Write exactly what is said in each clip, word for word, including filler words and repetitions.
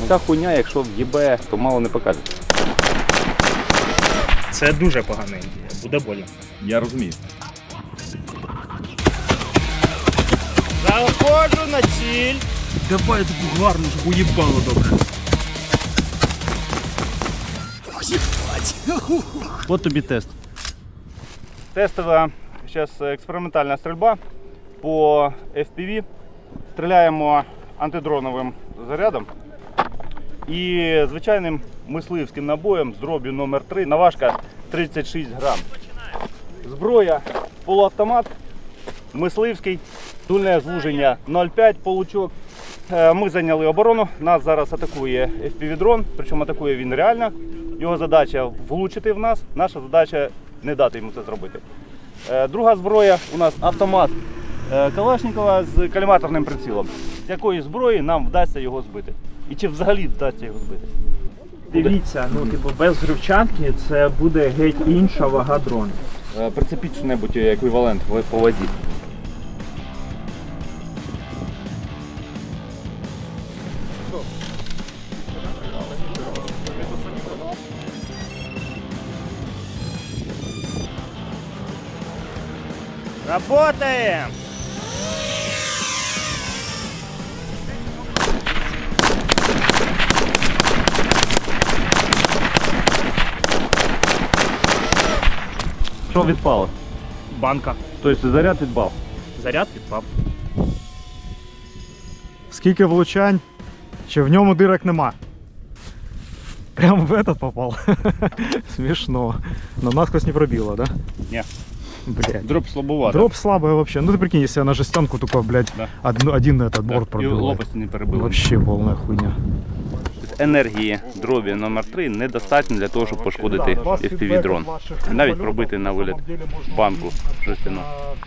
Оця хуйня, якщо в'їбе, то мало не покажеться. Це дуже погана ідея, буде болі. Я розумію. Заходжу на ціль. Давай таку гарну, щоб уїбало добре. От тобі тест. Тестова зараз експериментальна стрільба по еф пі ві. Стріляємо антидроновим зарядом і звичайним мисливським набоєм з дроб'ю номер три, наважка тридцять шість грам. Зброя полуавтомат, мисливський, дульне звуження нуль п'ять получок. Ми зайняли оборону, нас зараз атакує еф пі ві-дрон, причому атакує він реально. Його задача влучити в нас, наша задача не дати йому це зробити. Друга зброя у нас автомат Калашникова з коліматорним прицілом. З якої зброї нам вдасться його збити? І чи взагалі вдасться його збити? Дивіться, ну типу без гривчанки це буде геть інша вага дрону. Прицепіть що-небудь еквівалент по вазі. Работаем! Що відпало? Банка. Тобто заряд відпав? Заряд відпав. Скільки влучань, чи в ньому дирок нема. Прямо в этот попал. Смешно. Но насквозь не пробило, да? Ні. Блядь. Дроп слабовато. Дроп слабый вообще. Ну ты прикинь, если я на жестянку только, блядь, Да. один, один этот борт І пробил. лопасті не перебили. Вообще полная хуйня. Енергії дробі номер три недостатньо для того, щоб пошкодити еф пі ві-дрон. Навіть пробити на виліт банку жестяну.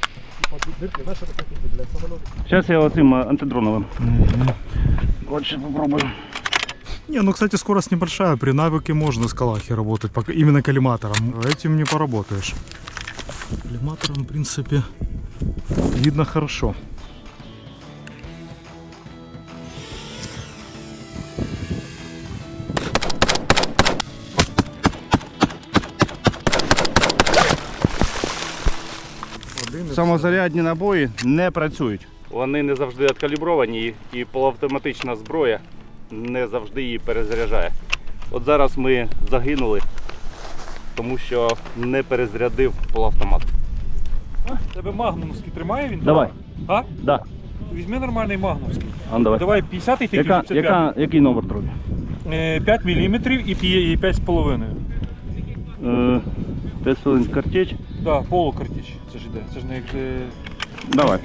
Зараз я оцим антидроновим. Отже, попробую. Не, ну кстати скорость небольшая, при навыке можно с калахи работать, пока именно коллиматором. Этим не поработаешь. Коллиматором, в принципе, видно хорошо. Самозарядні набої не працюють. Вони не завжди відкалібровані і полуавтоматична зброя не завжди її перезаряджає. От зараз ми загинули, тому що не перезарядив полуавтомат. Тебе магнумський тримає він? Давай. А? Да. Візьми нормальний магнумський. А, давай. Давай п'ятдесят ти Яка, п'ятдесят п'ять. яка, який номер трубі? Е, п'ять міліметрів і п'ять і п'ять з половиною. п'ять хвилин картеч. Да, полукартіч. Це ж іде. Це ж не як же... Давай.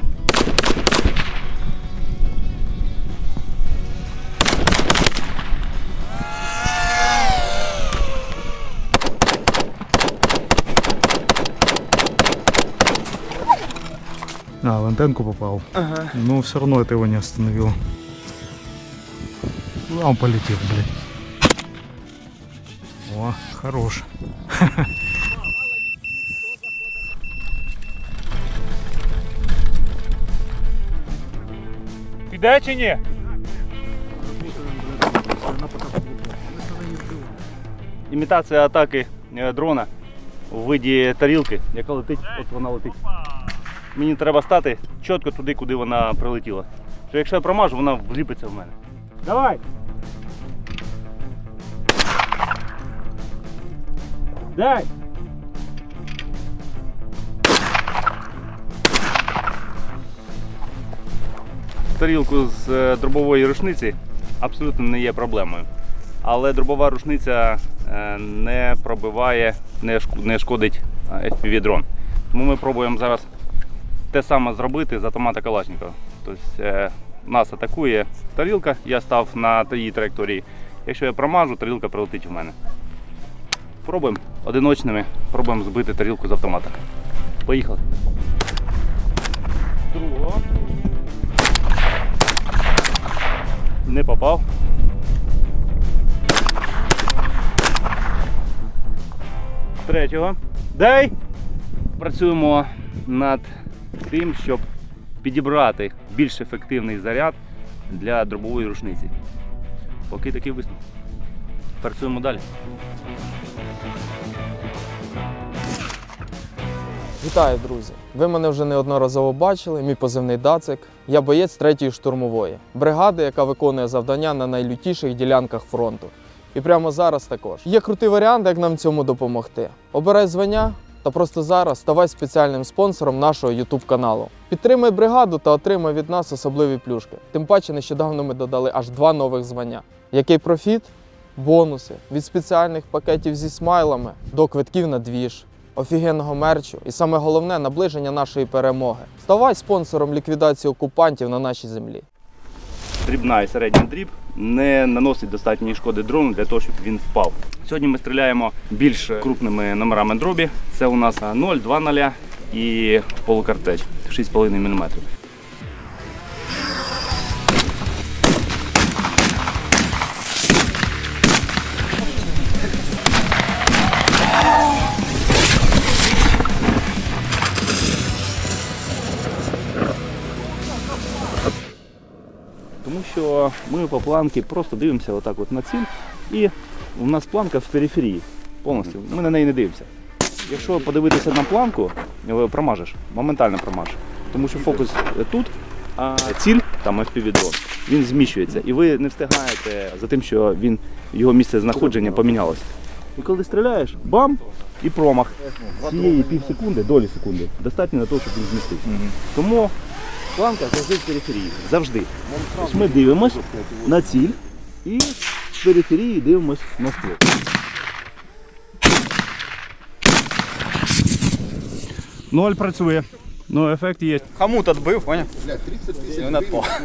А, в антенку попал. Ага. Но все равно это его не остановило. Ну, а он полетел, блядь. О, хорош. Піде чи ні? Імітація атаки дрона у виді тарілки, яка летить, от вона летить. Мені треба стати чітко туди, куди вона прилетіла. Що якщо я промажу, вона вліпиться в мене. Давай! Дай! Тарілку з дробової рушниці абсолютно не є проблемою. Але дробова рушниця не пробиває, не шкодить еф пі ві-дрон. Тому ми пробуємо зараз те саме зробити з автомата Калашникова. Тобто нас атакує тарілка, я став на її траєкторії. Якщо я промажу, тарілка прилетить в мене. Пробуємо одиночними, пробуємо збити тарілку з автомата. Поїхали. Другого. Не попав. Третього. Дай! Працюємо над тим, щоб підібрати більш ефективний заряд для дробової рушниці. Поки такий висновок. Працюємо далі. Вітаю, друзі! Ви мене вже неодноразово бачили, мій позивний Дацик. Я боєць третьої штурмової бригади, яка виконує завдання на найлютіших ділянках фронту. І прямо зараз також. Є крутий варіант, як нам цьому допомогти. Обирай звання та просто зараз ставай спеціальним спонсором нашого YouTube каналу. Підтримай бригаду та отримай від нас особливі плюшки. Тим паче нещодавно ми додали аж два нових звання. Який профіт? Бонуси від спеціальних пакетів зі смайлами до квитків на двіж, офігенного мерчу і саме головне наближення нашої перемоги. Ставай спонсором ліквідації окупантів на нашій землі. Дрібна і середня дріб не наносить достатньої шкоди дрону для того, щоб він впав. Сьогодні ми стріляємо більш крупними номерами дробі. Це у нас нуль, два нуля і полукартеч шість з половиною міліметрів. Тому що ми по планці просто дивимося отак от на ціль, і у нас планка в периферії повністю, ми на неї не дивимося. Якщо подивитися на планку, промажеш, моментально промажеш. Тому що фокус тут, а ціль, там еф пі ві-дрон, він зміщується. І ви не встигаєте за тим, що він, його місце знаходження помінялося. І коли стріляєш, бам, і промах. Цієї пів секунди, долі секунди, достатньо для того, щоб він змістився. Тому планка завжди в периферії. Завжди. Тобто ми дивимось на ціль і в периферії дивимось на ствол. Ноль працює. Ну, ефект є. Хомут отбив, понял? І він отпав.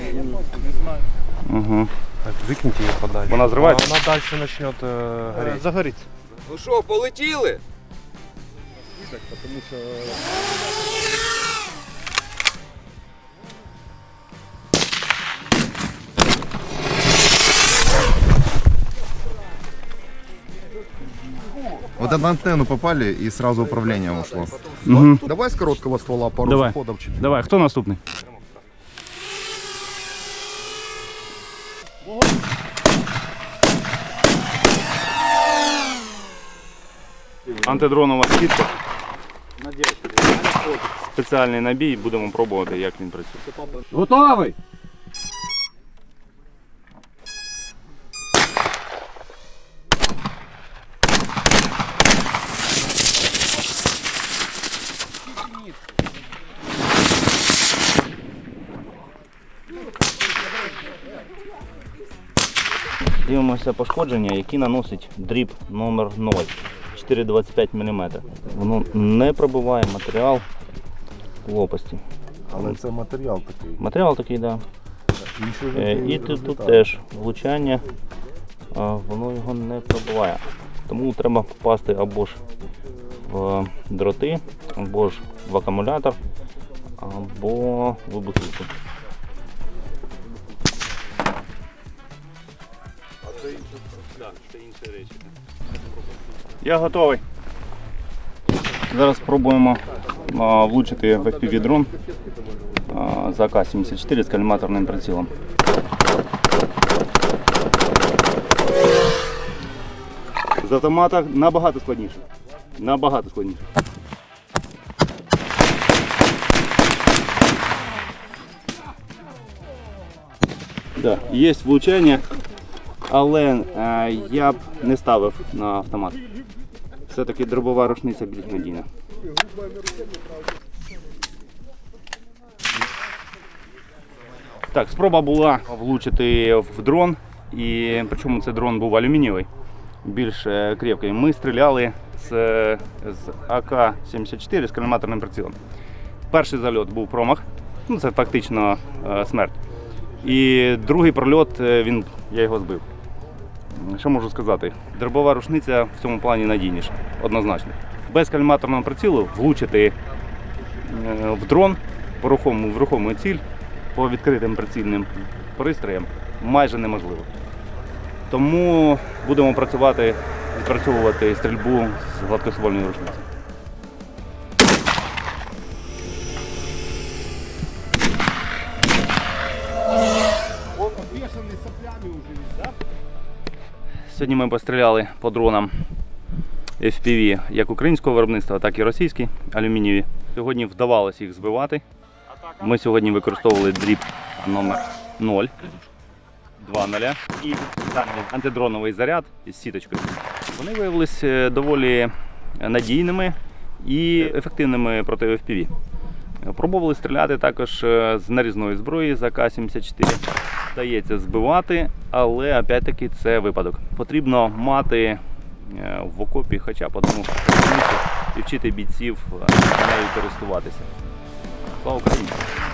Угу. Так, викиньте її подалі. Вона зривається? Вона далі почне е, горіти. Загориться. Ну що, полетіли? Вот на антенну попали и сразу управление ушло. Угу. Давай с короткого ствола пару Давай. заходов. четыре. Давай, хто наступний? Антидронова сітка. Спеціальний набій, будемо пробувати, як він працює. Готовий? Дивимося пошкодження, які наносить дріб номер нуль, чотири двадцять п'ять міліметрів. Воно не пробиває матеріал лопасті. Але це матеріал такий. Матеріал такий, так. Да. Е, І тут, тут теж влучання, а воно його не пробиває. Тому треба попасти або ж в дроти, або ж в акумулятор, або в вибухівку. Я готовий. Зараз спробуємо а, влучити в еф пі ві-дрон з а ка сімдесят чотири з коліматорним прицілом. З автомата набагато складніше. Набагато складніше. Да, є влучання, але е, я б не ставив на автомат. Все-таки дробова рушниця більш надійна. Так, спроба була влучити в дрон, і причому цей дрон був алюмінієвий, більш е, крепкий. Ми стріляли з, з а ка сімдесят чотири з коліматорним прицілом. Перший зальот був промах, ну це фактично е, смерть. І другий прольот, він, я його збив. Що можу сказати? Дробова рушниця в цьому плані надійніша, однозначно. Без коліматорного прицілу влучити в дрон по рухому, в рухому ціль по відкритим прицільним пристроям майже неможливо. Тому будемо працювати, відпрацьовувати стрільбу з гладкоствольної рушниці. Он обвешанный соплями уже весь, да? Сьогодні ми постріляли по дронам еф пі ві як українського виробництва, так і російські алюмінієві. Сьогодні вдавалося їх збивати. Ми сьогодні використовували дріб номер нуль, два нуля і антидроновий заряд із сіточкою. Вони виявилися доволі надійними і ефективними проти еф пі ві. Пробували стріляти також з нарізної зброї за ка сімдесят чотири. Вдається збивати, але опять-таки це випадок. Потрібно мати в окопі хоча б одну одиницю і вчити бійців нею користуватися. Слава Україні!